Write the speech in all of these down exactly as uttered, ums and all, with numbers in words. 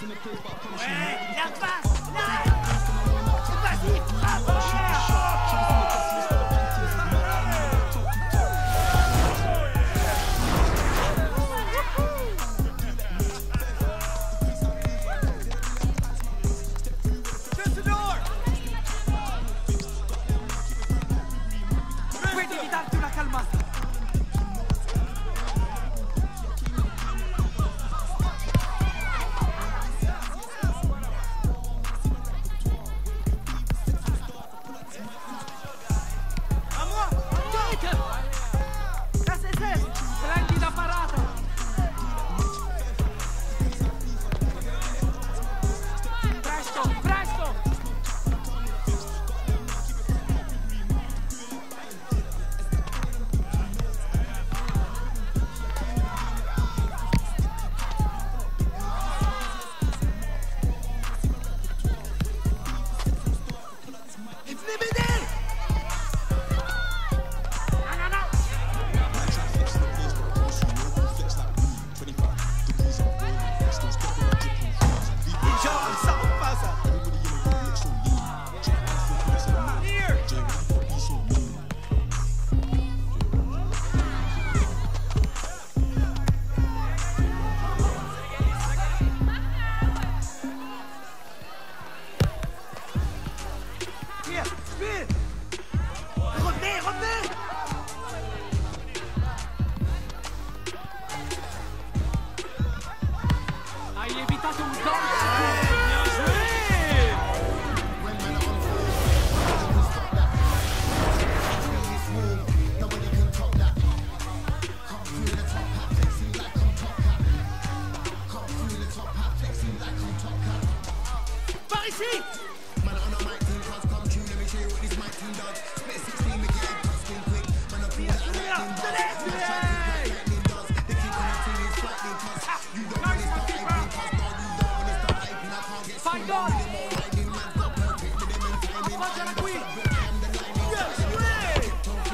Ouais, la passe, là. Vas-y, frappe. Devi darti una calmata. A moi, Kate! S S S, splendida parata. Presto, presto! Revenez, revenez! Hai evitato un gol! Bien joué! Par ici! Find on! Appoggiala qui! Yes, way!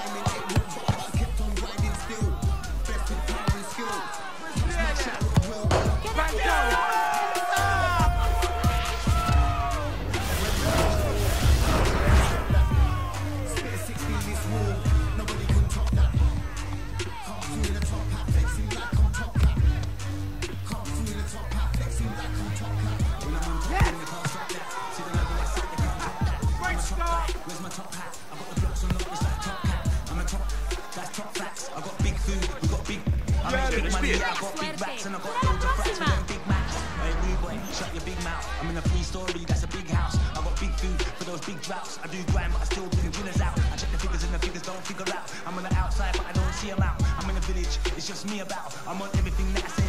Where's my top hat? I got the blocks on the it's like top hat. I'm a top, that's top facts. I got big food, we got big. I make big money, I got big racks and I got loads of racks. We got big max. Hey, new boy, shut your big mouth. I'm in a free story, that's a big house. I got big food for those big droughts. I do grind, but I still bring winners out. I check the figures and the figures don't figure out. I'm on the outside, but I don't see them out. I'm in a village, it's just me about. I'm on everything that I say.